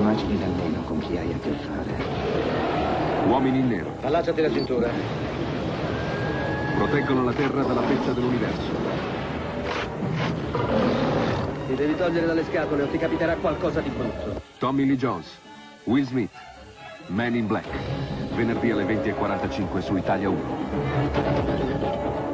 Immagini d'almeno con chi hai a che fare. Uomini in nero. Allacciati la cintura. Proteggono la Terra dalla pezza dell'universo. Ti devi togliere dalle scatole o ti capiterà qualcosa di brutto. Tommy Lee Jones, Will Smith, Man in Black. Venerdì alle 20:45 su Italia 1.